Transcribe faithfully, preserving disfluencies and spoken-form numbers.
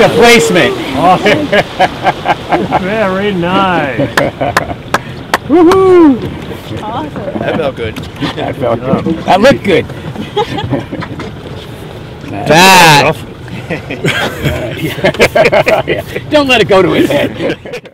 placement. Awesome. Very nice. Woohoo! Awesome. That felt good. That felt good. That looked good. That. Don't let it go to his head.